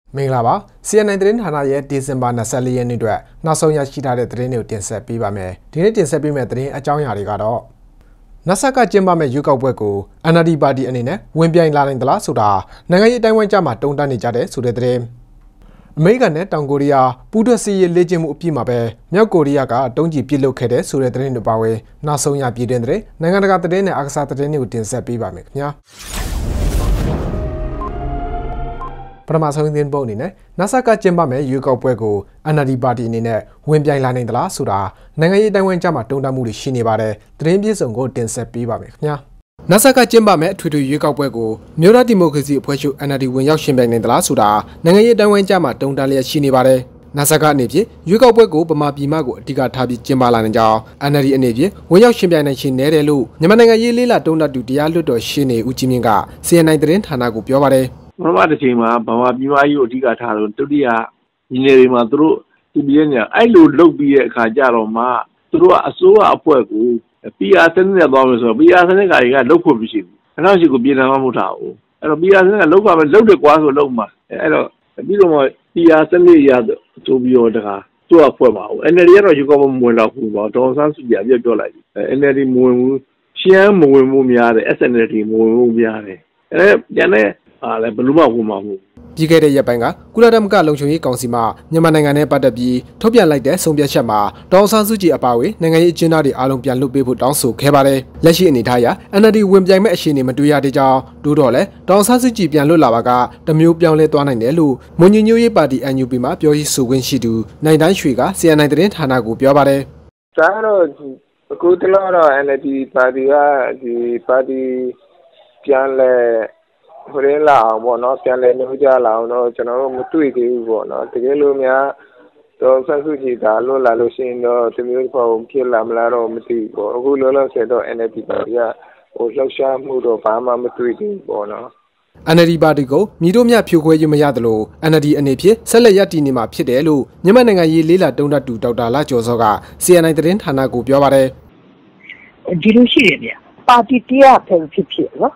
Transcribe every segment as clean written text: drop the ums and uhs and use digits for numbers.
မင်္ဂလာပါ CNN သတင်းဌာနရဲ့ဒီဇင်ဘာ24ရက်နေ့အတွက်နောက်ဆုံးရရှိထားတဲ့သတင်းတွေကိုတင်ဆက်ပေးပါမယ်ဒီနေ့တင်ဆက်ပေးမယ့်သတင်းအကြောင်းအရာတွေကတော့နဆက်ကကျင်းပမဲ့ရွေးကောက်ပွဲကို NLD ပါတီအနေနဲ့ဝင်ပြိုင်လာနိုင်သလားဆိုတာနိုင်ငံရေးအတိုင်းဝိုင်းကြမှာတုံ့တက်နေကြတဲ့ဆိုတဲ့သတင်းအမေရိကန်နဲ့တောင်ကိုရီးယားပူးတွဲစစ်ရေးလေ့ကျင့်မှုအပြည့်မှာပဲမြောက်ကိုရီးယားကတုံးကြီးပစ်လွတ်ခဲ့တဲ့ဆိုတဲ့သတင်းတွေပါဝင်နောက်ဆုံးရပြည်တွင်းသတင်းနိုင်ငံတကာသတင်းနဲ့အားကစားသတင်းတွေကိုတင်ဆက်ပေးပါမယ်ခင်ဗျာပထမဆုံးသတင်းပုံအနေနဲ့နဆက်ကကျင်းပမဲ့ရွေးကောက်ပွဲကို NLD ပါတီအနေနဲ့ဝင်ပြိုင်လာနိုင်သလားဆိုတာနိုင်ငံရေးအတိုင်းဝိုင်းကြမှာတုံ့တက်မှုတွေရှိနေပါတယ်သတင်းပြည့်စုံကိုတင်ဆက်ပေးပါမယ်ခင်ဗျာနဆက်ကကျင်းပမဲ့အထွေထွေရွေးကောက်ပွဲကိုမြို့သားဒီမိုကရေစီအဖွဲ့ချုပ် NLD ဝင်ရောက်ရှင်ပြိုင်နိုင်သလားဆိုတာနိုင်ငံရေးအတိုင်းဝိုင်းကြမှာတုံ့တက်လျက်ရှိနေပါတယ်နဆက်ကအနေဖြင့်ရွေးကောက်ပွဲကိုဗမာပြည်မကိုအဓိကထားပြီးကျင်းပလာနိုင်ကြောင်း NLD အနေဖြင့်ဝင်ရောက်ရှင်ပြိုင်နိုင်ရှင်နေတယ်လို့မြန်မာနိုင်ငံရေးလေးလာတုံ့တက်သူတရားလွှတ်တော်ရှင်းနေဦးကြီးမြင့်က CNN သတင်းဌာနကိုပြောပါတယ်ပထမတစ်ချိန်မှာဗမာပြည်မကြီးကိုအဓိကထားလို့ဒုတိယညီနေတွေမှာသူတို့ဒီပြည်နေအဲ့လိုလုပ်ပြီးတဲ့အခါကျတော့မှသူတို့ကအစိုးရအဖွဲ့ကို PR စနစ်နဲ့သွားမယ်ဆိုတော့ PR စနစ်ကလုပ်ဖို့မရှိဘူး2008ကိုပြည်ထောင်မှမဟုတ်တာဘူးအဲ့တော့ PR စနစ်ကလုပ်ပါမယ်လုပ်တယ်ကွာဆိုလုပ်မှာအဲ့တော့ပြီးတော့မှ PR စနစ်ရဆိုပြီးတော့တခါသူ့အဖွဲ့ပါဘူး NLD ကတော့ယူကောမမဝင်တော့ဘူးပေါ့ဒေါ်ဆန်းစုကြည်အပြတ်ပြောလိုက်ပြီ NLD မဝင်ဘူးရှမ်းမဝင်မှုများတယ် SNLD မဝင်မှုများတယ်အဲ့ပြန်တဲ့လည်းဘလို့မှဝင်မှာမဟုတ်ပြီးခဲ့တဲ့ရက်ပိုင်းကကုလသမဂ္ဂလုံခြုံရေးကောင်စီမှမြန်မာနိုင်ငံနဲ့ပတ်သက်ပြီးထုတ်ပြန်လိုက်တဲ့ဆုံးဖြတ်ချက်မှာဒေါ်ဆန်းစုကြည်အပါအဝင်နိုင်ငံရေးအကျဉ်းသားတွေအားလုံးပြန်လွှတ်ပေးဖို့တောင်းဆိုခဲ့ပါတယ်လက်ရှိအနေအထားအရ NLD ဝင်ပြိုင်မဲ့အခြေအနေမတွေ့ရတဲ့ကြောင်းတိုးတော့လဲဒေါ်ဆန်းစုကြည်ပြန်လွှတ်လာပါကတမျိုးပြောင်းလဲသွားနိုင်တယ်လို့မွန်ညညိုရေးပါတီ NUP မှာပြောရေးဆိုခွင့်ရှိသူနိုင်တိုင်းရွှေက CNN သတင်းဌာနကိုပြောပါတယ်ဒါတော့အခုတလောတော့ NLD ပါတီကဒီပါတီပြန်လဲဟိုရင်းလာအောင်ပေါ့နော်ပြန်လဲနှိုးကြလာအောင်တော့ကျွန်တော်တို့မတွေ့သေးဘူးပေါ့နော်တကယ်လို့များတော့ဆန်းစုကြည်ဒါလွတ်လာလို့ရှိရင်တော့တမျိုးပေါ့ဖြစ်လာမလားတော့မသိဘူးပေါ့အခုလောလောဆယ်တော့ NLD ပါတီကဟိုလှောက်ရှားမှုတော့ဘာမှမတွေ့သေးဘူးပေါ့နော် NLD ပါတီကိုမြည်တို့မြဖြိုခွဲရမရသလို NLD အနေဖြင့်ဆက်လက်ရပ်တည်နေမှာဖြစ်တယ်လို့မြန်မာနိုင်ငံရေးလေးလာတုံးတက်သူဒေါက်တာလာကျော်စောက CNN သတင်းဌာနကိုပြောပါတယ်ဒီလိုရှိတယ်ဗျပါတီတရားဖြစ်နော်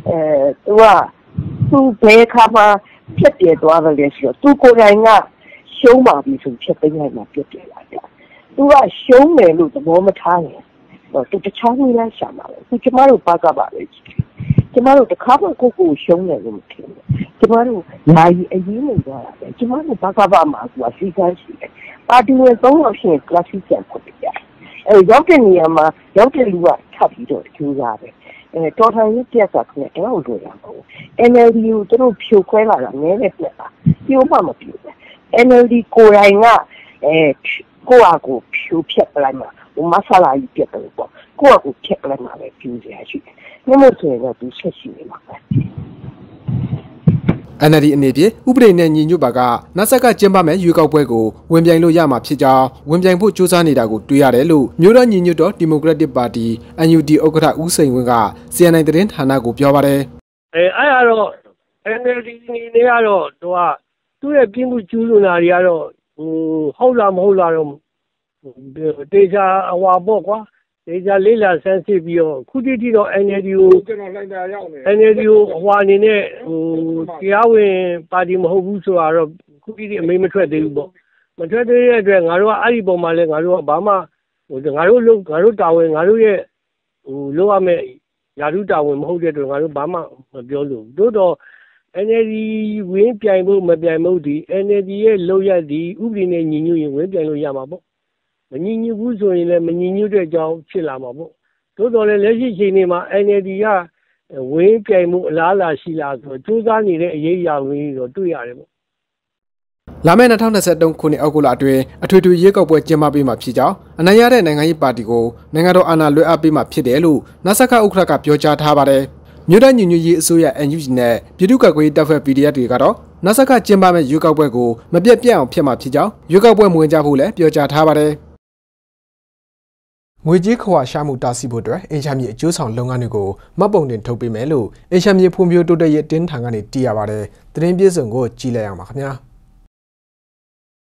သူဘယ်ခါမှဖြစ်ပြသွားတယ်လေဆိုတော့သူကိုယ်တိုင်ကရှုံးပါပြီဆိုဖြစ်ပေးနိုင်မှာဖြစ်တယ်လားဗျသူကရှုံးတယ်လို့သဘောမထားရင်တော့သူတခြားနည်းလမ်းရှာမှာပဲသူကျမတို့ဘာကပါလဲကျမတို့တစ်ခါမှကိုရှုံးတယ်လို့မထင်ဘူးကျမတို့နိုင်အရင်နေသွားတာပဲကျမတို့ဘာကပါမှာသူကစီကန်းရှိတယ်ပါတီဝင်3ယောက်ရှိရင် classic ဖွင့်ပြတယ်ရောက်တဲ့နေရာမှာရောက်တဲ့လူကထပ်ပြီးတော့ကျိုးစားတယ်တော်ထိုင်ရေးပြက်ကလည်းအဲ့လိုလိုရမှာ NLD ကိုသူတို့ဖြိုခွဲလာတာနည်းတဲ့ပြက်ပါပြိုမှမပြိုဘူး NLD ကိုယ်တိုင်ကကိုယ့်အကူဖြိုဖြက်ပလိုက်မှာမဆလာကြီးပြက်တယ်ပေါ့ကိုယ့်အကူဖြက်ပလိုက်မှာပဲပြိုစရာရှိတယ်နှမို့ဆိုရင်တော့သူဆက်ရှိနေမှာပဲ NLD အနေဖြင့်ဥပဒေနဲ့ညီညွတ်ပါကနဆက်ကကျင်းပမဲ့ရွေးကောက်ပွဲကိုဝင်ပြိုင်လို့ရမှာဖြစ်ကြောင်းဝင်ပြိုင်ဖို့ကြိုးစားနေတာကိုတွေ့ရတယ်လို့မြို့တော်ညီညွတ်တော်ဒီမိုကရက်တစ်ပါတီ NUD ဥက္ကဋ္ဌဦးစိန်ဝင်းက CNN သတင်းဌာနကိုပြောပါတယ်အဲ့တော့ NLD အနေနဲ့ကတော့သူ့ရဲ့ပြင်းမှုကျူးလွန်တာတွေကတော့ဟုတ်လားမဟုတ်လားတော့တေချာဟွာပေါ့ကွာတေချာလေးလာဆန်းစစ်ပြီးတော့ခုတိတိတော့ NLD ကိုကျွန်တော်လိုက်တာရောက်နေ NLD ကိုဟွာအနေနဲ့တရားဝင်ပါတီမဟုတ်ဘူးဆိုတာတော့ခုတိတိအမိန့်မထွက်သေးဘူးပေါ့မထွက်သေးတဲ့အတွက်ငါတို့ကအဲ့ဒီပုံမှာလဲငါတို့ကဘာမှငါတို့တာဝန်ငါတို့ရဲ့လုပ်ရမယ့်ယာရုတာဝန်မဟုတ်တဲ့အတွက်ငါတို့ဘာမှမပြောလို့တိုးတော့ NLD ဝင်ပြိုင်ဖို့မပြိုင်ဖို့ဒီ NLD ရဲ့လုပ်ရသည်ဥပဒေနဲ့ညီညွတ်ရင်ဝင်ပြိုင်လို့ရမှာပေါ့မညီညွတ်ဘူးဆိုရင်လည်းမညီညွတ်တဲ့အကြောင်းဖြစ်လာမှာပေါ့တိုးတော်လည်းလက်ရှိချိန်တွေမှာ NLD ကဝင်ပြိုင်မှုအလားအလာရှိလားဆိုတော့စူးစမ်းနေတဲ့အရေးအရာတွေတော့တွေ့ရတယ်ပေါ့လာမယ့်2023ခုနှစ်အောက်တိုဘာအတွင်းအထွေထွေရွေးကောက်ပွဲကျင်းပပေးမှာဖြစ်ကြောင်းအနိုင်ရတဲ့နိုင်ငံရေးပါတီကိုနိုင်ငံတော်အာဏာလွှဲအပ်ပေးမှာဖြစ်တယ်လို့နဆက်ကဥက္ကဋ္ဌကပြောကြားထားပါတယ်မြို့တိုင်းညီညွတ်ရေးအစိုးရ NUG နဲ့ပြည်သူ့ကာကွယ်ရေးတပ်ဖွဲ့ PDF တွေကတော့နဆက်ကကျင်းပမဲ့ရွေးကောက်ပွဲကိုမပြတ်ပြတ်အောင်ဖြစ်မှာဖြစ်ကြောင်းရွေးကောက်ပွဲမဝင်ကြဖို့လည်းပြောကြားထားပါတယ်ငွေကြေးခွာရှာမှုတားဆီးဖို့အတွက်အင်ရှာမြေအကျိုးဆောင်လုပ်ငန်းတွေကိုမှတ်ပုံတင်ထုတ်ပေးမယ်လို့အင်ရှာမြေဖွံ့ဖြိုးတိုးတက်ရေးတင်းထံကနေတည်ရပါတယ်သတင်းပြည့်စုံကိုကြည့်လိုက်အောင်ပါခင်ဗျာ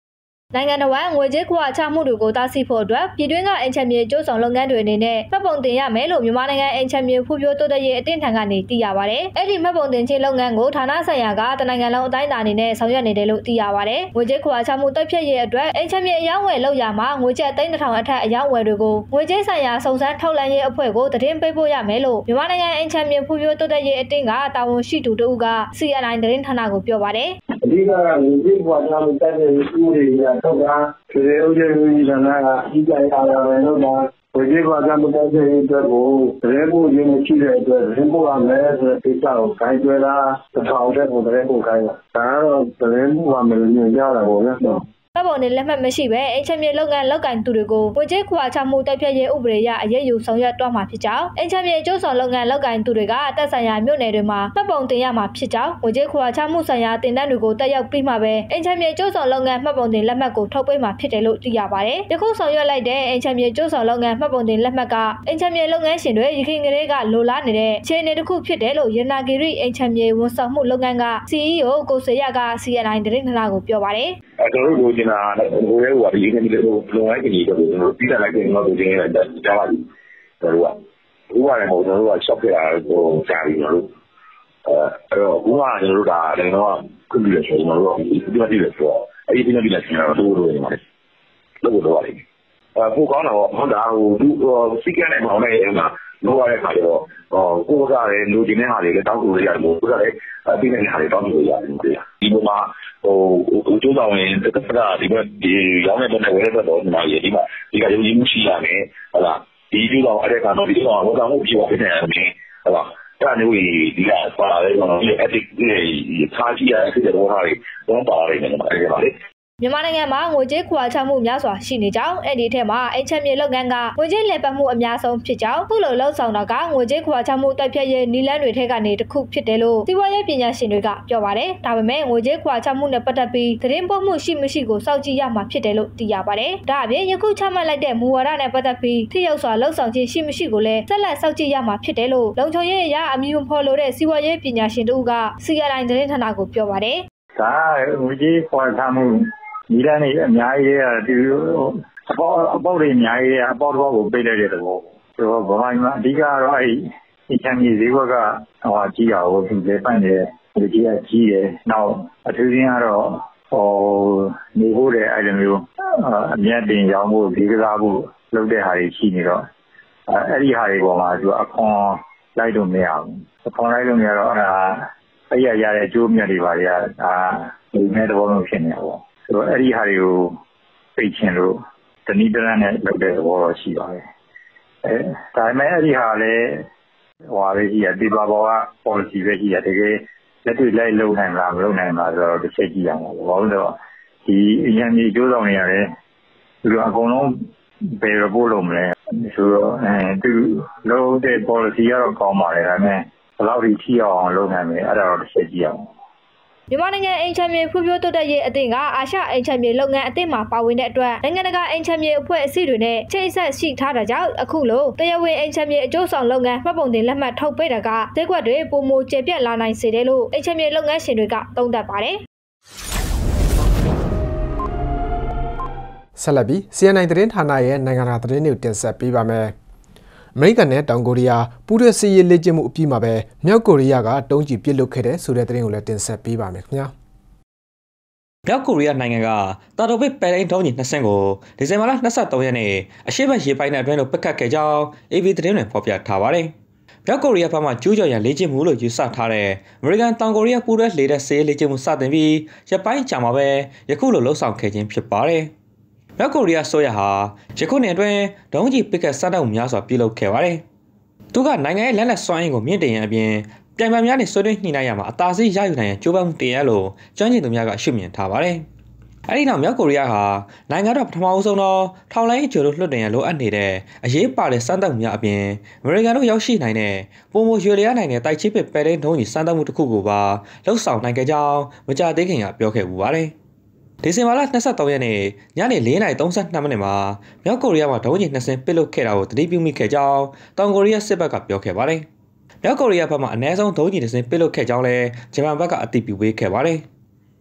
နိုင်ငံတော်ဝန်ငွေကြေးခွာချမှုတွေကိုတားဆီးဖို့အတွက်ပြည်တွင်းကအင်ချမ်းမြေကျိုးဆောင်လုပ်ငန်းတွေအနေနဲ့မှတ်ပုံတင်ရမယ်လို့မြန်မာနိုင်ငံအင်ချမ်းမြေဖွံ့ဖြိုးတိုးတက်ရေးအသင်းထံကနေသိရပါတယ်။အဲ့ဒီမှတ်ပုံတင်ခြင်းလုပ်ငန်းကိုဌာနဆိုင်ရာကတနိုင်ငံလုံးအတိုင်းအတာအနေနဲ့ဆောင်ရွက်နေတယ်လို့သိရပါတယ်။ငွေကြေးခွာချမှုတိုက်ဖျက်ရေးအတွက်အင်ချမ်းမြေအယောင်းဝယ်လုပ်ရမှာငွေကျပ်3,000အထက်အယောင်းဝယ်တွေကိုငွေကြေးဆိုင်ရာစုံစမ်းထောက်လှမ်းရေးအဖွဲ့ကိုသတင်းပေးပို့ရမယ်လို့မြန်မာနိုင်ငံအင်ချမ်းမြေဖွံ့ဖြိုးတိုးတက်ရေးအသင်းကတာဝန်ရှိသူတို့က CNI သတင်းဌာနကိုပြောပါတယ်။အဓိကငွေကြေးခွာချမှုတိုက်ဖျက်ရေးဥပဒေအရထုတ်တာဒီဥပဒေကြီးကလည်းအကြီးအကျယ်အားရလို့တော့ဝေကြီးခွာချမှုတိုက်ဖျက်ရေးအတွက်ကိုသတင်းပို့ခြင်းမရှိတဲ့အတွက်သတင်းပို့ရမယ်ဆိုတဲ့ကိစ္စကိုခိုင်းကျွဲတာတစ်ထောင်တဲ့ကိုသတင်းပို့ခိုင်းတာဒါကတော့သတင်းပို့ရမယ်လို့ညွှန်ကြားတာပေါ့ဗျာမှတ်ပုံတင်လက်မှတ်မရှိဘဲအင်ချမ်းမြေလုပ်ငန်းလုပ်ကင်သူတွေကိုငွေကြေးခွာချမှုတိုက်ဖျက်ရေးဥပဒေအရအရေးယူဆောင်ရွက်တော့မှာဖြစ်ကြောင်းအင်ချမ်းမြေကျိုးဆောင်လုပ်ငန်းလုပ်ကင်သူတွေကတက်ဆိုင်ရာမြို့နယ်တွေမှာမှတ်ပုံတင်ရမှာဖြစ်ကြောင်းငွေကြေးခွာချမှုဆိုင်ရာတင်ဒဏ်တွေကိုတက်ရောက်ပြီးမှပဲအင်ချမ်းမြေကျိုးဆောင်လုပ်ငန်းမှတ်ပုံတင်လက်မှတ်ကိုထုတ်ပေးမှာဖြစ်တယ်လို့သိရပါတယ်။ယခုဆောင်ရွက်လိုက်တဲ့အင်ချမ်းမြေကျိုးဆောင်လုပ်ငန်းမှတ်ပုံတင်လက်မှတ်ကအင်ချမ်းမြေလုပ်ငန်းရှင်တွေရခိုင်ကလေးကလိုလားနေတဲ့ခြေအနေတစ်ခုဖြစ်တယ်လို့ရနာဂီရီအင်ချမ်းမြေဝန်ဆောင်မှုလုပ်ငန်းက CEO ကိုစေရက CNI သတင်းဌာနကိုပြောပါတယ်။ကျွန်တော်တို့ကဟိုရဲဟိုဒီနေ့ဒီလိုလုံလိုက်ကြည့်တော့ကျွန်တော်ပြီးတာလိုက်တယ်တော့ဒီနေ့ကြားပါပြီကျွန်တော်ကဥပမာလည်းကျွန်တော်တို့က shop ခဲ့တာဟိုကြားပြီးကျွန်တော်တို့အဲ့တော့ဥပမာကျွန်တော်တို့ကလည်းတော့ခွင့်ပြုရဆိုကျွန်တော်တို့ဒီမှာဒီလိုဆိုအဲ့ဒီနေ့ဒီနေ့ကျွန်တော်တို့နေမှာလို့တော့ပါတယ်ပိုကောင်းတော့ဟုတ်တာဟိုသူစီကနဲ့ပေါင်းနေမှာလို့ရတဲ့ခါကျတော့ကိုယ်ကလည်းလူချင်းတဲ့ဟာတွေလည်းတောင်းဆိုရရတယ်ကိုယ်ကလည်းအပြီးတဲ့ဟာတွေတောင်းဆိုရတယ်ဒီပုံမှာဟိုကျိုးဆောင်ရင်တစ်ခါဒီဘက်ဒီရောင်းတဲ့ဘက်နဲ့ဝယ်တဲ့ဘက်တော့ဒီမှာဒီကရုံကြီးမှုရှိရမယ်ဟုတ်လားဒီကျိုးဆောင်အဲ့တဲ့ကတော့ဒီကောင်ဝန်ဆောင်မှုပြည့်ဝနေတယ်ဟုတ်လားအဲ့ဒါမျိုးဒီကပါလာတယ်ကျွန်တော်ဒီ ethic တွေထားကြည့်ရတဲ့တော့ဟာတွေတော့ပါလာတယ်ကျွန်တော်အဲ့ဒါပါလေမြန်မာနိုင်ငံမှာငွေကြေးခွာချမှုများစွာရှိနေကြောင်းအဲ့ဒီထဲမှာအင်ချမ်းမြေလုပ်ငန်းကငွေကြေးလည်ပတ်မှုအများဆုံးဖြစ်ကြောင်းခုလိုလှုပ်ဆောင်တာကငွေကြေးခွာချမှုတိုက်ဖျက်ရေးနည်းလမ်းတွေထဲကနေတစ်ခုဖြစ်တယ်လို့စီးပွားရေးပညာရှင်တွေကပြောပါတယ်။ဒါပေမဲ့ငွေကြေးခွာချမှုနဲ့ပတ်သက်ပြီးသတင်းပို့မှုရှိမရှိကိုစောင့်ကြည့်ရမှာဖြစ်တယ်လို့သိရပါတယ်။ဒါအပြင်ယခုချမှတ်လိုက်တဲ့မူဝါဒနဲ့ပတ်သက်ပြီးထိရောက်စွာလှုပ်ဆောင်ခြင်းရှိမရှိကိုလည်းဆက်လက်စောင့်ကြည့်ရမှာဖြစ်တယ်လို့လုံခြုံရေးအရာအမည်မဖော်လိုတဲ့စီးပွားရေးပညာရှင်တို့က CNI သတင်းဌာနကိုပြောပါတယ်။ဒါငွေကြေးခွာချမှုဒီလနဲ့အများကြီးဒီအပေါက်တွေအများကြီးအပေါက်တစ်ပေါက်ကိုပိတ်လိုက်တဲ့သဘောဆိုတော့ဗမာပြည်မှာအဓိကတော့အဲ့ဒီချမ်းမြေဈေးဘက်ကဟိုကြီးတာကိုဒီလေပန့်တယ်ဒီကြီးကကြီးတယ်နောက်အထူးသဖြင့်ကတော့ဟိုနေဖို့တဲ့အဲ့လိုမျိုးအမြတ်တင်ရောင်းဖို့ဒီကစားဖို့လုပ်တဲ့ဟာတွေရှိနေတော့အဲ့ဒီဟာတွေပေါ်မှာသူအခွန်လိုက်လို့မရဘူးအခွန်လိုက်လို့မရတော့အဲ့ရတဲ့အကျိုးမြတ်တွေပါတွေကဒီမဲ့သဘောမျိုးဖြစ်နေတာပေါ့ဆိုတော့အဲ့ဒီဟာတွေကိုသိချင်လို့တနည်းတလမ်းနဲ့လုပ်တဲ့သဘောတော့ရှိပါတယ်ဒါပေမဲ့အဲ့ဒီဟာလည်းဟိုပဲရှိရဒီဘာဘောက policy ပဲရှိရတကယ်လက်တွေ့လိုက်လုပ်နိုင်လားမလုပ်နိုင်လားဆိုတော့တစ်ချက်ကြည့်ရမှာပေါ့ဘာလို့လဲဆိုတော့ဒီအញ្ញံကြီးကျိုးဆောင်နေရတယ်သူတို့အကုန်လုံးဘယ်လိုပို့လို့မလဲဆိုတော့သူလုပ်တဲ့ policy ကတော့ကောင်းပါတယ်ဒါပေမဲ့ဘယ်လောက်ထိအောင်လုပ်နိုင်မလဲအဲ့ဒါတော့တစ်ချက်ကြည့်ရအောင်မြန်မာနိုင်ငံအင်ချမ်းမြေဖွံ့ဖြိုးတိုးတက်ရေးအသင်းကအာရှအင်ချမ်းမြေလုပ်ငန်းအသင်းမှာပါဝင်တဲ့အတွက်နိုင်ငံတကာအင်ချမ်းမြေအဖွဲ့အစည်းတွေနဲ့ချိတ်ဆက်ရှိထားတာကြောင့်အခုလိုတရားဝင်အင်ချမ်းမြေအကျိုးဆောင်လုပ်ငန်းမှတ်ပုံတင်လက်မှတ်ထုတ်ပေးတာကဈေးကွက်တွေပုံမကျေပြတ်လာနိုင်စေတယ်လို့အင်ချမ်းမြေလုပ်ငန်းရှင်တွေကသုံးသပ်ပါတယ်ဆက်လက်ပြီး CNI သတင်းဌာနရဲ့နိုင်ငံတကာသတင်းတွေတင်ဆက်ပေးပါမယ်။အမေရိကန်နဲ့တောင်ကိုရီးယားပူးတွဲစစ်ရေးလေ့ကျင့်မှုအပြီးမှာပဲမြောက်ကိုရီးယားကတုံးကြီးပစ်လွတ်ခဲ့တဲ့ဆိုတဲ့သတင်းကိုလည်းတင်ဆက်ပေးပါမယ်ခင်ဗျာ။မြောက်ကိုရီးယားနိုင်ငံကတာတိုပစ်ပဲလိန်တုံးကြီး2ဆင့်ကိုဒီဇင်ဘာလ23ရက်နေ့အရှေ့ဘက်ရေပိုင်နယ်အတွင်းသို့ပစ်ခတ်ခဲ့ကြောင်း AV သတင်းတွေဖော်ပြထားပါတယ်။မြောက်ကိုရီးယားဘက်မှကျူးကျော်ရန်လေ့ကျင့်မှုလို့ယူဆထားတဲ့အမေရိကန်တောင်ကိုရီးယားပူးတွဲလေတဲ့စစ်ရေးလေ့ကျင့်မှုစတင်ပြီးရပိုင်းကြာမှာပဲယခုလိုလှုပ်ဆောင်ခဲ့ခြင်းဖြစ်ပါတယ်။မြောက်ကိုရီးယားဆိုရဟာယခုနှစ်အတွင်းဒုံးကျည်ပစ်ခတ်စတင်မှုများစွာပြုလုပ်ခဲ့ပါတယ်။သူကနိုင်ငံရဲ့လက်နက်စွမ်းအင်ကိုမြင့်တင်ရန်အပြင်ပြိုင်ပွဲများနဲ့ဆွေးနွေးညှိနှိုင်းရမှာအသာစီးရယူနိုင်ရန်ကြိုးပမ်းမှုတင်ရလို့ကျွမ်းကျင်သူများကရှုမြင်ထားပါတယ်။အဲဒီနောက်မြောက်ကိုရီးယားဟာနိုင်ငံတော်ပထမအဆုံးသောထောင်လိုင်းဂျိုလိုလွှတ်တင်ရန်လိုအပ်နေတဲ့အရေးပါတဲ့စမ်းသပ်မှုများအပြင်အမေရိကန်တို့ရောက်ရှိနိုင်တဲ့ပုံမရွေလျားနိုင်တဲ့တိုက်ချိပစ်ပဲလိန်ဒုံးကြီးစမ်းသပ်မှုတစ်ခုကိုပါလှုပ်ဆောင်နိုင်ခဲ့ကြောင်းမကြာသေးခင်ကပြောခဲ့ပူပါတယ်။ဒီဇင်ဘာလ23ရက်နေ့ညနေ4:32မိနစ်မှာမြောက်ကိုရီးယားမှာဒုံးကျည်2ဆင့်ပစ်လွတ်ခဲ့တာကိုသတိပြုမိခဲ့ကြောင်းတောင်ကိုရီးယားစစ်ဘက်ကပြောခဲ့ပါတယ်။မြောက်ကိုရီးယားဘက်မှအနည်းဆုံးဒုံးကျည်2ဆင့်ပစ်လွတ်ခဲ့ကြောင်းလည်းဂျပန်ဘက်ကအတည်ပြုပေးခဲ့ပါတယ်။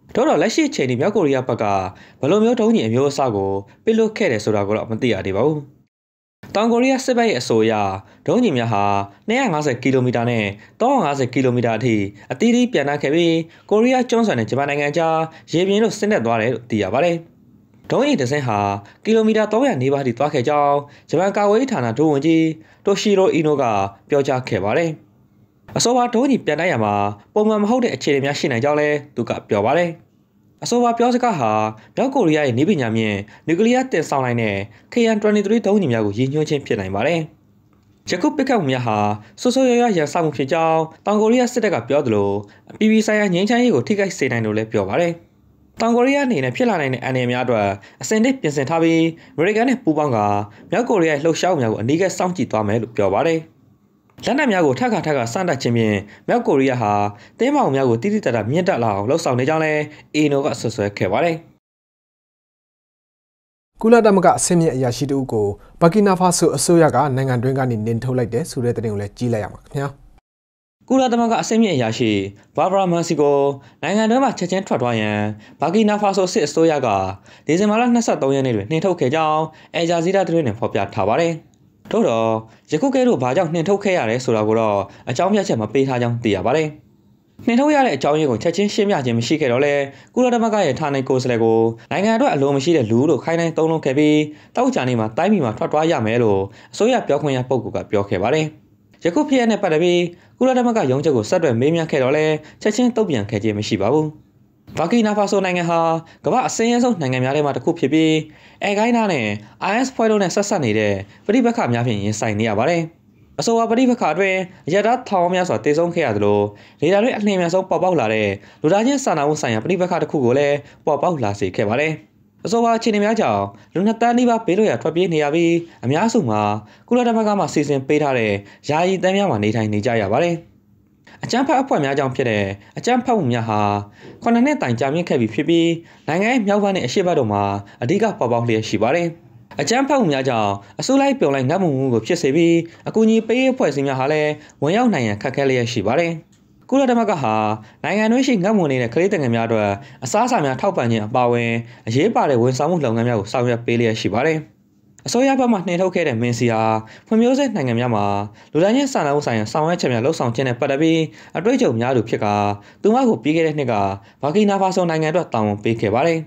တော့လက်ရှိချိန်ဒီမြောက်ကိုရီးယားဘက်ကဘယ်လိုမျိုးတုံးကြီးအမျိုးအစားကိုပစ်လွတ်ခဲ့တယ်ဆိုတာကိုတော့မသိရသေးပါဘူးတောင်ကိုရီးယားစစ်ဘက်ရဲ့အဆိုအရဒုံးကျည်များဟာ250ကီလိုမီတာနဲ့350ကီလိုမီတာအထိအသီးသီးပြန်နှံ့ခဲ့ပြီးကိုရီးယားကျွန်းဆွယ်နဲ့ဂျပန်နိုင်ငံကြားရေပြင်လို့ဆင်းသက်သွားတယ်လို့သိရပါတယ်ဒုံးကျည်တစ်စင်းဟာကီလိုမီတာ300နီးပါးထိသွားခဲ့ကြောင်းဂျပန်ကာကွယ်ရေးဌာနဒုဝန်ကြီးတိုရှီရိုအီနိုကပြောကြားခဲ့ပါတယ်အဆိုပါဒုံးကျည်ပြန်နှံ့ရမှာပုံမှန်မဟုတ်တဲ့အခြေအနေများရှိနိုင်ကြောင်းလည်းသူကပြောပါတယ်အဆိုပါပြောစကားဟာမြောက်ကိုရီးယားရဲ့နည်းပညာမြင့်နျူကလ িয়ার တင်ဆောင်နိုင်တဲ့ KN-23 ဒုံးကျည်များကိုရည်ညွှန်းခြင်းဖြစ်နိုင်ပါတယ်။ယခုပစ်ခတ်မှုများဟာဆိုးဆိုးရွားရွားရန်စမှုဖြစ်ကြောင်းတောင်ကိုရီးယားစစ်တပ်ကပြောသလိုအပြည်ပြည်ဆိုင်ရာငြိမ်းချမ်းရေးကိုထိခိုက်စေနိုင်လို့လည်းပြောပါတယ်။တောင်ကိုရီးယားအနေနဲ့ဖြစ်လာနိုင်တဲ့အန္တရာယ်များအတွက်အစဉ်တစ်ပြင်ဆင်ထားပြီးအမေရိကန်နဲ့ပူးပေါင်းကမြောက်ကိုရီးယားလှုပ်ရှားမှုများကိုအနီးကပ်စောင့်ကြည့်သွားမယ်လို့ပြောပါတယ်။လက်နက်များကိုထပ်ခါစမ်းသပ်ခြင်းဖြင့်မြောက်ကိုရီးယားဟာတင်းမာမှုများကိုတိတိကျကျမြင့်တက်လာအောင်လှုံ့ဆော်နေကြောင်းလည်းအီနိုကဆွဆွဲခဲ့ပါတယ်။ကုလသမဂ္ဂအဆင့်မြင့်အရာရှိတို့ကိုဘာကီနာဖာဆိုအစိုးရကနိုင်ငံတွင်းကနေနင်းထုတ်လိုက်တဲ့ဆိုတဲ့သတင်းကိုလည်းကြီးလိုက်ရမှာခင်ဗျာ။ကုလသမဂ္ဂအဆင့်မြင့်အရာရှိဘာဗရာမန်စီကိုနိုင်ငံတွင်းမှာချက်ချင်းထွက်သွားရန်ဘာကီနာဖာဆိုစစ်အစိုးရကဒီဇင်ဘာလ23ရက်နေ့တွင်နှင်ထုတ်ခဲ့ကြောင်းအယ်ဂျာဇီးရာသတင်းတွင်ဖော်ပြထားပါတယ်။ထို့တော့ယခုကဲတို့ဘာကြောင့်နှင်ထုတ်ခဲ့ရတယ်ဆိုတာကိုတော့အကြောင်းပြချက်မပေးထားကြောင်းသိရပါတယ်။နှင်ထုတ်ရတဲ့အကြောင်းရင်းကိုချက်ချင်းရှင်းပြခြင်းမရှိခဲ့တော့လဲကုလသမဂ္ဂရဲ့ဌာနကိုယ်စားလှယ်ကိုနိုင်ငံအတွက်အလိုမရှိတဲ့လူလို့ခိုင်းတိုင်းသုံးလုံးခဲ့ပြီးတောက်ချာနေမှာတိုင်းပြည်မှာထွက်သွားရမယ်လို့အစိုးရပြောခွင့်ရပုဂ္ဂိုလ်ကပြောခဲ့ပါတယ်။ယခုဖြစ်ရတဲ့ပတ်သက်ပြီးကုလသမဂ္ဂရုံးချုပ်ကိုဆက်သွယ်မေးမြန်းခဲ့တော့လဲချက်ချင်းတုံ့ပြန်ခဲ့ခြင်းမရှိပါဘူး။ဘာကီနာဖာဆိုနိုင်ငံဟာကမ္ဘာအစင်းရဲဆုံးနိုင်ငံများထဲမှာတစ်ခုဖြစ်ပြီးအဲဂိုင်းနာနဲ့ IS ဖွဲ့တို့နဲ့ဆက်ဆက်နေတဲ့ပြည်ပခါများဖြင့်ရင်ဆိုင်နေရပါတယ်။အဆိုပါပြည်ပခါအတွင်းအရတားထောင်များစွာတည်ဆုံခဲ့ရသလိုဒေတာတွေအနှင်များဆုံးပေါ်ပေါက်လာတဲ့လူသားချင်းစာနာမှုဆိုင်ရာပြည်ပခါတစ်ခုကိုလည်းပေါ်ပေါက်လာစေခဲ့ပါတယ်။အဆိုပါအခြေအနေများကြောင့်လူနှစ်တန်းနီးပါးဘေးလွတ်ရာထွက်ပြေးနေရပြီးအများစုမှာကုလသမဂ္ဂမှစီစဉ်ပေးထားတဲ့ယာယီတန်းများမှာနေထိုင်နေကြရပါတယ်။အကြမ်းဖက်အဖွဲ့များကြောင့်ဖြစ်တဲ့အကြမ်းဖက်မှုများဟာ9နှစ်တိုင်ကြာမြင့်ခဲ့ပြီဖြစ်ပြီးနိုင်ငံရဲ့မြောက်ဘက်နဲ့အရှေ့ဘက်တို့မှာအဓိကပေါ်ပေါက်လျက်ရှိပါတယ်။အကြမ်းဖက်မှုများကြောင့်အစိုးလိုက်ပြုံလိုက်ငတ်မှုကိုဖြစ်စေပြီးအကူအညီပေးရေးအဖွဲ့အစည်းများဟာလည်းဝင်ရောက်နိုင်ရန်ခက်ခဲလျက်ရှိပါတယ်။ကုလသမဂ္ဂဟာနိုင်ငံတွင်းရှိငတ်မှုနေတဲ့ကလေးတငယ်များအတွက်အစားအစာများထောက်ပံ့ခြင်းအပါအဝင်အရေးပါတဲ့ဝန်ဆောင်မှုလုပ်ငန်းများကိုဆောင်ရွက်ပေးလျက်ရှိပါတယ်။အစိုးရဘက်မှနှင်ထုတ်ခဲ့တဲ့မင်းစီဟာဖွံ့ဖြိုးဆဲနိုင်ငံများမှာလူသားချင်းစာနာမှုဆိုင်ရာဆောင်ရွက်ချက်များလှုပ်ဆောင်ခြင်းနဲ့ပတ်သက်ပြီးအတွေ့အကြုံများသူဖြစ်ကသူမကိုပြီးခဲ့တဲ့နှစ်ကဘာကီနာဖာဆိုနိုင်ငံအတွက်တာဝန်ပေးခဲ့ပါတယ်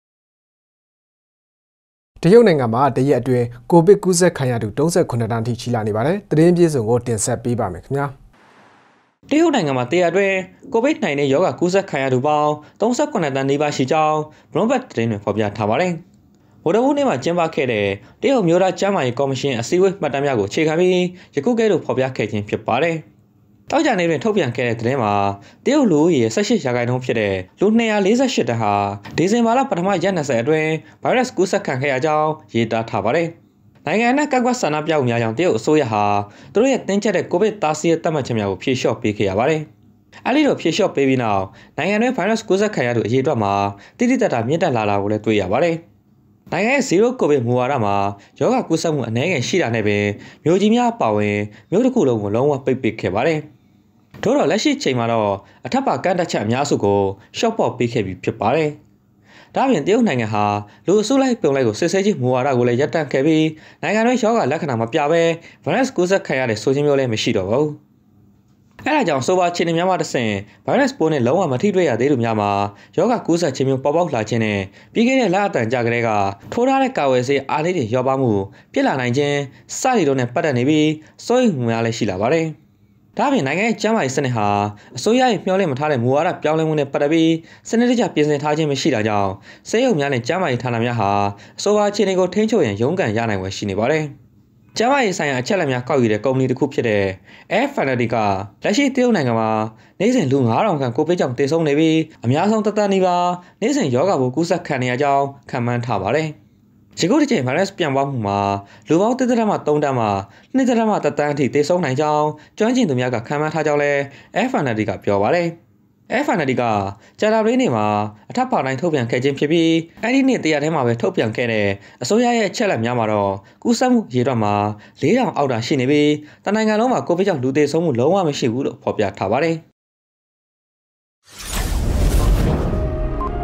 ။တရုတ်နိုင်ငံမှာတရက်အတွင်းကိုဗစ်ကူးစက်ခံရသူ38တန်းထိရှိလာနေပါတယ်။သတင်းပြေဆုံးကိုတင်ဆက်ပေးပါမယ်ခင်ဗျာ။တရုတ်နိုင်ငံမှာတရက်အတွင်းကိုဗစ်-19ရောဂါကူးစက်ခံရသူပေါင်း38တန်းနီးပါးရှိကြောင်းဘလွန်ဘတ်သတင်းတွေဖော်ပြထားပါတယ်။ဗုဒ္ဓဘူးနေ့မှာကျင်းပခဲ့တဲ့တရုတ်မျိုးသားကျန်းမာရေးကော်မရှင်အစည်းအဝေးမှတ်တမ်းများကိုအခြေခံပြီးယခုကဲ့သို့ဖော်ပြခဲ့ခြင်းဖြစ်ပါတယ်။တောက်ကြနေတွင်ထုတ်ပြန်ခဲ့တဲ့သတင်းမှာတရုတ်လူဦးရေ18ရာခိုင်နှုန်းဖြစ်တဲ့လူ248တန်းဟာဒီဇင်ဘာလပထမရက်20အတွင်းဗိုင်းရပ်စ်ကူးစက်ခံခဲ့ရကြောင်းရေးသားထားပါတယ်။နိုင်ငံနဲ့ကန့်ကွက်ဆန္ဒပြမှုများကြောင့်တရုတ်အစိုးရဟာသူတို့ရဲ့တင်းကျပ်တဲ့ကိုဗစ်တားဆီးရေးသတ်မှတ်ချက်များကိုဖြေလျှော့ပေးခဲ့ရပါတယ်။အဲဒီလိုဖြေလျှော့ပေးပြီးနောက်နိုင်ငံတွင်းဗိုင်းရပ်စ်ကူးစက်ခံရသူအရေအတွက်မှာတိတိကျကျမြင့်တက်လာတာကိုလည်းတွေ့ရပါတယ်။နိုင်ငံရဲ့0ကိုဗစ်မူဝါဒမှာယောဂကူးစက်မှုအနည်းငယ်ရှိတာနဲ့ပဲမြို့ကြီးများပါဝင်မြို့တစ်ခုလုံးကိုလုံးဝပိတ်ပစ်ခဲ့ပါတယ်။ထို့တော့လက်ရှိချိန်မှာတော့အထက်ပါကန့်တက်ချက်အများစုကိုရှော့ပေါ့ပေးခဲ့ပြီးဖြစ်ပါတယ်။ဒါပြင်တရုတ်နိုင်ငံဟာလူအစုလိုက်ပြုံလိုက်ကိုစစ်ဆေးခြင်းမူဝါဒကိုလည်းရပ်တန့်ခဲ့ပြီးနိုင်ငံတွင်းယောဂလက္ခဏာမပြဘဲဗိုင်းရပ်စ်ကူးစက်ခံရတဲ့ဆိုခြင်းမျိုးလည်းမရှိတော့ပါဘူး။အဲဒါကြောင့်ဆိုပါခြေနေများမှတဆင့်ဗိုင်းရပ်စ်ပိုးနဲ့လုံးဝမထိတွေ့ရသေးသူများမှာယောဂကူးစက်ခြင်းမျိုးပေါ်ပေါက်လာခြင်းနဲ့ပြီးခဲ့တဲ့လအတန်ကြာကလေးကထိုးထားတဲ့ကာဝယ်ဆေးအားလေးတွေရောပါမှုဖြစ်လာနိုင်ခြင်းစသည်တို့နဲ့ပတ်သက်နေပြီးစိုးရိမ်မှုများလည်းရှိလာပါတယ်။ဒါပြင်နိုင်ငံရဲ့ကျန်းမာရေးစနစ်ဟာအစိုးရရဲ့မျှော်လင့်မထားတဲ့မူဝါဒပြောင်းလဲမှုနဲ့ပတ်သက်ပြီးစနစ်တကျပြင်ဆင်ထားခြင်းမရှိတာကြောင့်ဆေးရုံများနဲ့ကျန်းမာရေးဌာနများဟာအဆိုပါအခြေအနေကိုထိန်းချုပ်ရန်ရုန်းကန်ရနိုင်ွယ်ရှိနေပါတယ်။ကျန်းမာရေးဆိုင်ရာအချက်အလက်များကောက်ယူတဲ့ကုမ္ပဏီတစ်ခုဖြစ်တဲ့ Air Fanatic ကလက်ရှိတရုတ်နိုင်ငံမှာနေ့စဉ်လူ9000ခန့်ကိုဗစ်ကြောင့်သေဆုံးနေပြီးအများဆုံးတန်းနီးပါးနေ့စဉ်ယောဂပိုးကူးစက်ခံနေရကြောင်းခန့်မှန်းထားပါတယ်။ယခုတစ်ချိန်ဗိုင်းရပ်စ်ပြန့်ပွားမှုမှာလူပေါင်း1.3တန်းမှ2.1တန်းအထိသေဆုံးနိုင်ကြောင်းကျွမ်းကျင်သူများကခန့်မှန်းထားကြောင်းလည်း Air Fanatic ကပြောပါတယ်။ Air Fanatic ကကြာသပတေးနေ့မှာအထက်ပါတိုင်းထုတ်ပြန်ခဲ့ခြင်းဖြစ်ပြီးအဲ့ဒီနေ့တရားထဲမှာပဲထုတ်ပြန်ခဲ့တဲ့အစိုးရရဲ့အချက်အလက်များမှာတော့ကူးစက်မှုရေအတွက်မှာ4000အောက်တာရှိနေပြီးတနိုင်ငံလုံးမှာကိုဗစ်ကြောင့်လူသေဆုံးမှုလုံးဝမရှိဘူးလို့ဖော်ပြထားပါတယ်။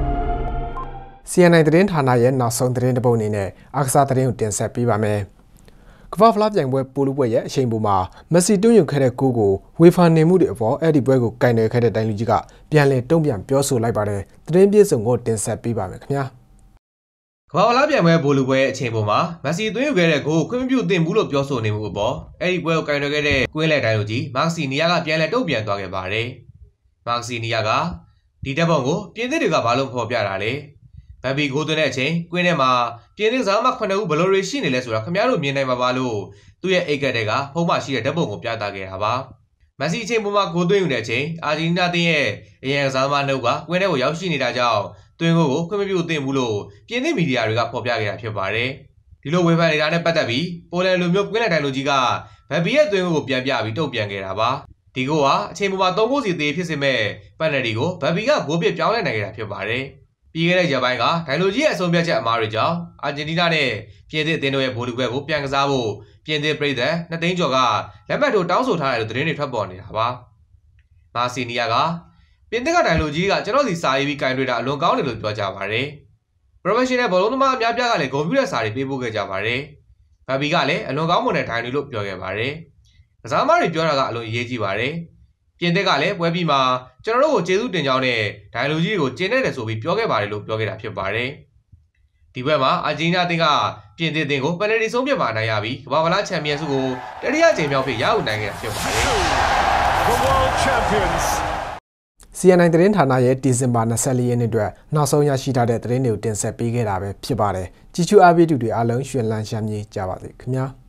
CNN သတင်းဌာနရဲ့နောက်ဆုံးသတင်းတစ်ပုဒ်အနေနဲ့အားကစားသတင်းကိုတင်ဆက်ပေးပါမယ်။ကမ္ဘာဖလားပြိုင်ပွဲပိုလူပွဲရဲ့အချိန်ပုံမှာမက်ဆီတွန်းယူခဲ့တဲ့ဂိုးကိုဝေဖန်နေမှုတွေအပေါ်အဲ့ဒီပွဲကိုကင်တယ်ခဲ့တဲ့တိုင်းလူကြီးကပြန်လည်တုံ့ပြန်ပြောဆိုလိုက်ပါတယ်။သတင်းပြေဆုံးကိုတင်ဆက်ပေးပါမယ်ခင်ဗျာ။ကမ္ဘာဖလားပြိုင်ပွဲပိုလူပွဲရဲ့အချိန်ပုံမှာမက်ဆီသွင်းယူခဲ့တဲ့ဂိုးကိုခွင့်မပြုသင့်ဘူးလို့ပြောဆိုနေမှုအပေါ်အဲ့ဒီပွဲကိုကင်တယ်ခဲ့တဲ့ကွင်းလက်တိုင်းလူကြီးမာစီနီယာကပြန်လည်တုံ့ပြန်သွားခဲ့ပါတယ်။မာစီနီယာကဒီတပ်ပုံကိုပြင်သစ်တွေကဘာလို့ဖော်ပြတာလဲ။ဗန်ဘီဂိုးသွင်းတဲ့အချိန်ကွင်းထဲမှာပြင်သစ်စားမ9ဦးဘယ်လိုတွေရှိနေလဲဆိုတာခင်ဗျားတို့မြင်နိုင်မှာပါလို့သူ့ရဲ့အိတ်ကတ်တွေကဖုံးမရှိတဲ့ဓာတ်ပုံကိုပြသခဲ့တာပါမက်ဆီအချိန်ပုံမှာဂိုးသွင်းယူတဲ့အချိန်အာဂျင်တီးနားတင်းရဲ့အရန်စားမနှုတ်ကကွင်းထဲကိုရောက်ရှိနေတာကြောင့်သွင်းကိုခွင့်မပြုသင့်ဘူးလို့ပြင်သစ်မီဒီယာတွေကဖော်ပြခဲ့တာဖြစ်ပါတယ်ဒီလိုဝေဖန်နေတာနဲ့ပတ်သက်ပြီးပိုလန်လူမျိုးကွင်းလက်တိုင်းလူကြီးကဗန်ဘီရဲ့သွင်းကိုပြန်ပြပြီးတုံ့ပြန်ခဲ့တာပါဒီဂိုးဟာအချိန်ပုံမှာ3ဂိုးစီသေးဖြစ်စေမဲ့ပန်နယ်တီကိုဗန်ဘီကဂိုးပြပြောင်းလဲနိုင်ခဲ့တာဖြစ်ပါတယ်ပြီးခဲ့တဲ့ရက်ပိုင်းကဒိုင်လိုကြီးရဲ့အဆုံးဖြတ်ချက်အမှားတွေကြောင့်အာဂျင်တီးနားနဲ့ပြင်သစ်အသင်းတို့ရဲ့ဗိုလ်လူပွဲကိုပြန်ကစားဖို့ပြင်သစ်ပြည်သက်2သိန်းကျော်ကလက်မှတ်ထိုးတောင်းဆိုထားတယ်လို့သတင်းတွေထွက်ပေါ်နေတာပါ။မာစီနီယာကပြင်သစ်ကဒိုင်လိုကြီးကကျွန်တော်စီစာရေးပြီးကင်တွေ့တာအလွန်ကောင်းတယ်လို့ပြောကြပါတယ်။ Professional ဘောလုံးသမားအများပြားကလည်းဂုဏ်ပြုတဲ့စာတွေပေးပို့ခဲ့ကြပါတယ်။ဗန်ဘီကလည်းအလွန်ကောင်းမွန်တဲ့ဒိုင်လူလို့ပြောခဲ့ပါတယ်။ကစားသမားတွေပြောတာကအလွန်အရေးကြီးပါတယ်။ပြင်သစ်ကလည်းပွဲပြီးမှာကျွန်တော်တို့ကိုကျေးဇူးတင်ကြောင်းနဲ့ဒိုင်လူကြီးကိုကျင်းနေတယ်ဆိုပြီးပြောခဲ့ပါတယ်လို့ပြောခဲ့တာဖြစ်ပါတယ်။ဒီပွဲမှာအာဂျင်တီးနားအသင်းကပြင်သစ်အသင်းကိုပယ်နယ်တီဆုံးဖြတ်မှာနိုင်ရပြီးကမ္ဘာဖလားချန်ပီယံဆုကိုတတိယကြိမ်မြောက်ဖြစ်ရယူနိုင်ခဲ့တာဖြစ်ပါတယ်။ CNN သတင်းဌာနရဲ့ဒီဇင်ဘာ24ရက်နေ့အတွက်နောက်ဆုံးရရှိထားတဲ့သတင်းတွေကိုတင်ဆက်ပေးခဲ့တာပဲဖြစ်ပါတယ်။ကြည့်ရှုအားပေးသူတွေအားလုံးရှင်လန်းရှမ်းမြေကြပါစေခင်ဗျာ။